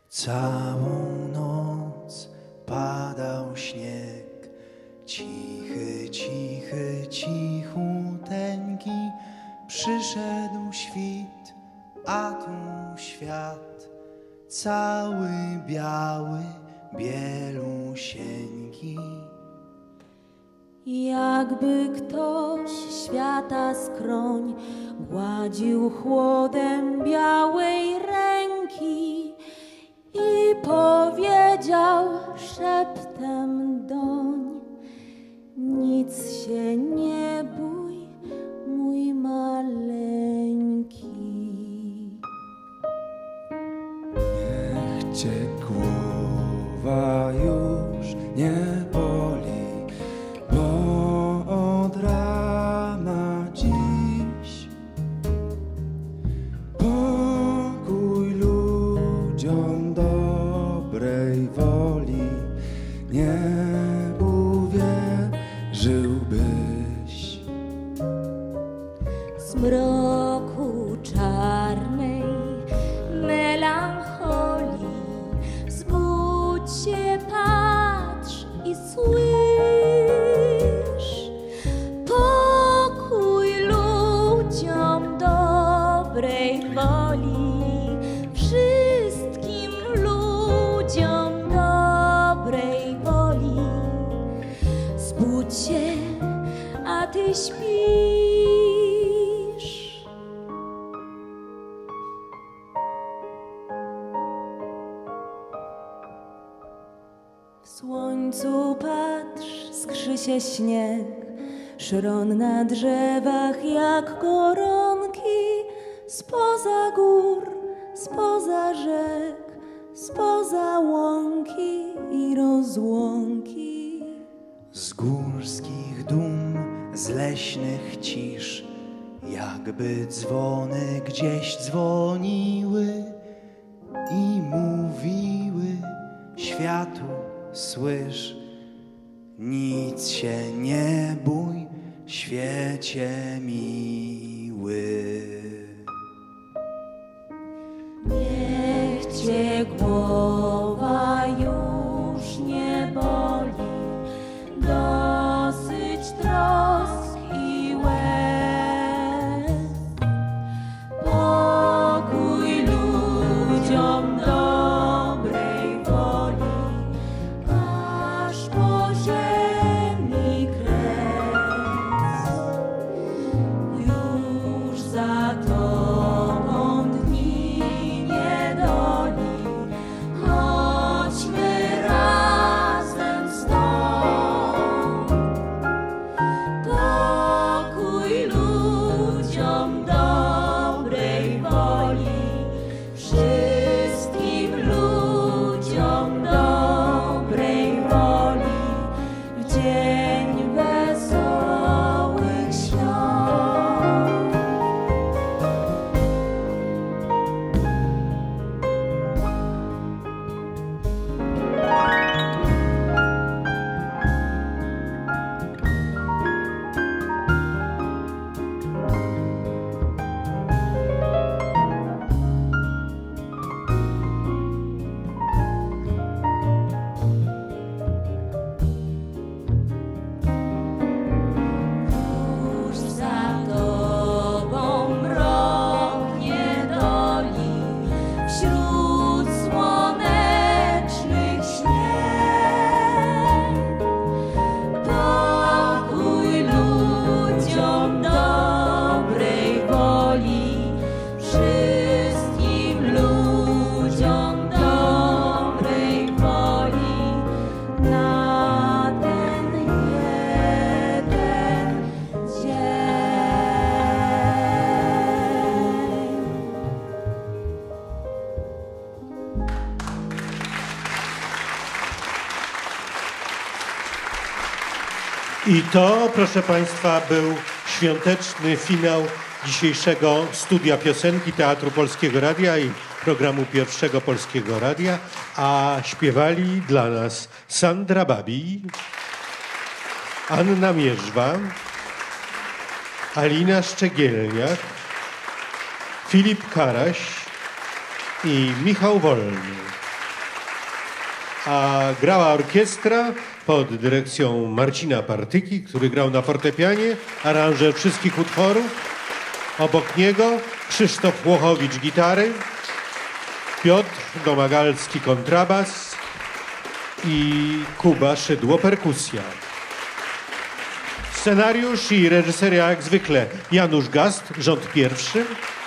Całą noc padał śnieg, cichy, cichy, cichuteńki. Przyszedł świt, a tu świat cały biały, bielusieńki. Jakby ktoś świata skroń gładził chłodem białej ręki i powiedział szeptem doń: nic się nie bój, mój maleńki. Niech cię głowa już nie boli, bo od rana dziś pokój ludziom dobrej woli. Nie uwierzyłbyś. Z mroku czarnej melancholii zbudź się, patrz i słysz. Pokój ludziom dobrej woli, wszystkim ludziom dobrej woli. Zbudź się, a ty śpisz. W słońcu patrz, skrzy się śnieg, szron na drzewach jak koronki. Spoza gór, spoza rzek, spoza łąki i rozłąki. Z górskich dum, z leśnych cisz, jakby dzwony gdzieś dzwoniły i mówiły światu: słysz, nic się nie bój, świecie miły. Niech cię głowa już nie boli, dosyć trosk i łez. Pokój ludziom dobrej woli, aż po ziemi kres. Już za tobą dni niedoli, chodźmy razem stąd. Pokój ludziom dobrej woli, wszystkim ludziom dobrej woli, w dzień wesołych świąt. Już za tobą mrok niedoli, wśród słonecznych śnieg. Pokój ludziom dobrej woli, wszystkim ludziom dobrej woli, na ten jeden dzień. I to, proszę Państwa, był świąteczny finał dzisiejszego studia piosenki Teatru Polskiego Radia i programu Pierwszego Polskiego Radia, a śpiewali dla nas Sandra Babi, Anna Mierzwa, Alina Szczegielniak, Filip Karaś i Michał Wolny. a grała orkiestra pod dyrekcją Marcina Partyki, który grał na fortepianie, aranżer wszystkich utworów. Obok niego Krzysztof Łochowicz gitary, Piotr Domagalski kontrabas i Kuba Szydło perkusja. Scenariusz i reżyseria jak zwykle Janusz Gast, rząd pierwszy.